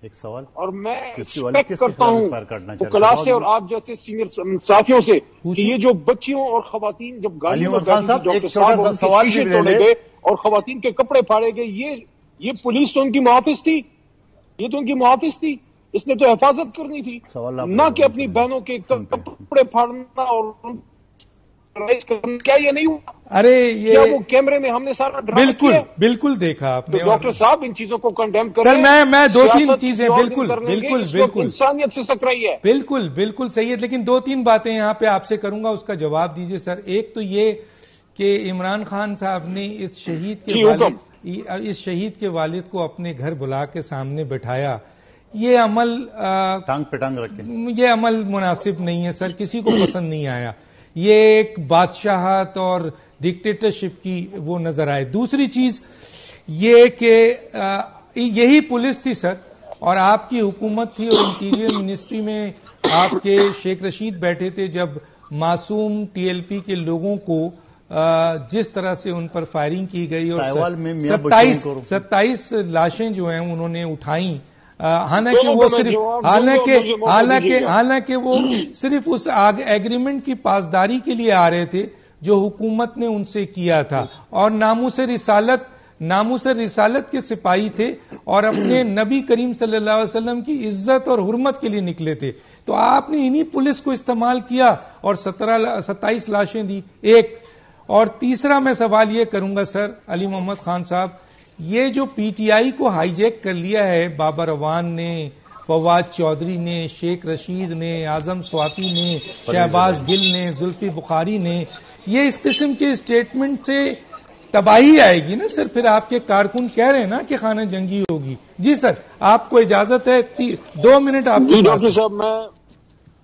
ایک سوال اور میں ایکسپیکٹ کرتا ہوں وکلاء سے اور آپ جیسے سینئر صحافیوں سے کہ یہ جو بچیوں اور خواتین جب گاڑیوں میں ڈاکٹر صاحب شیشے توڑے گئے اور خواتین کے کپڑے پھاڑے گئے، یہ پولیس تو ان کی محافظ تھی، یہ تو ان کی محافظ تھی، اس نے تو حفاظت کرنی تھی، نہ کہ اپنی بہنوں کے کپڑے پھاڑنا اور کیا یہ نہیں ہوا؟ ارے یہ وہ کیمرے میں ہم نے سارا ڈرامہ کیا؟ بالکل دیکھا آپ نے ڈاکٹر صاحب ان چیزوں کو کنڈیم کریں۔ سر میں دو تین چیزیں بالکل انسانیت سے سکرائی ہے، بالکل صحیح ہے، لیکن دو تین باتیں یہاں پہ آپ سے کروں گا، اس کا جواب دیجئے سر۔ ایک تو یہ کہ عمران خان صاحب نے اس شہید کے والد کو اپنے گھر بلا کے سامنے بٹھایا، یہ عمل ٹانگ پہ ٹانگ رکھ کے، یہ عمل مناسب نہیں ہے سر، کسی کو پسند نہیں آیا، یہ ایک بادشاہت اور ڈکٹیٹرشپ کی وہ نظر آئے۔ دوسری چیز یہ کہ یہی پولیس تھی سر، اور آپ کی حکومت تھی اور انٹیریئر منسٹری میں آپ کے شیخ رشید بیٹھے تھے، جب معصوم ٹی ایل پی کے لوگوں کو جس طرح سے ان پر فائرنگ کی گئی اور 27 لاشیں جو ہیں انہوں نے اٹھائیں، حالانکہ وہ صرف اس ایگریمنٹ کی پاسداری کے لیے آ رہے تھے جو حکومت نے ان سے کیا تھا، اور ناموس رسالت کے سپاہی تھے اور اپنے نبی کریم صلی اللہ علیہ وسلم کی عزت اور حرمت کے لیے نکلے تھے، تو آپ نے انہی پولیس کو استعمال کیا اور 27 لاشیں دی۔ ایک اور تیسرا میں سوال یہ کروں گا سر علی محمد خان صاحب، یہ جو پی ٹی آئی کو ہائی جیک کر لیا ہے بابر اعوان نے، فواد چودھری نے، شیخ رشید نے، اعظم سواتی نے، شہباز گل نے، زلفی بخاری نے، یہ اس قسم کے اسٹیٹمنٹ سے تباہی آئے گی نا سر؟ پھر آپ کے کارکن کہہ رہے ہیں نا کہ خانہ جنگی ہوگی۔ جی سر، آپ کو اجازت ہے 2 منٹ آپ جی ڈاکٹر صاحب، میں